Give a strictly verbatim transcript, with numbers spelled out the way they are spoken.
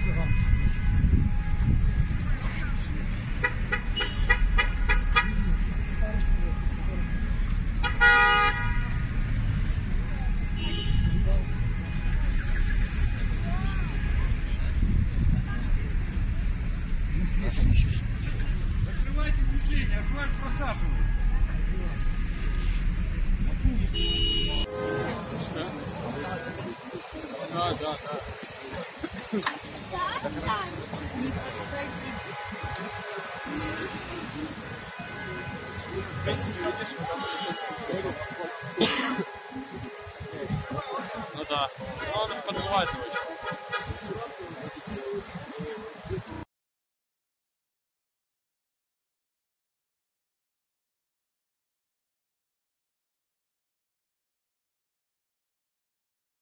Закрывайте движение, асфальт просаживается. Да, да, да. Ну да. Главное подбивать его еще.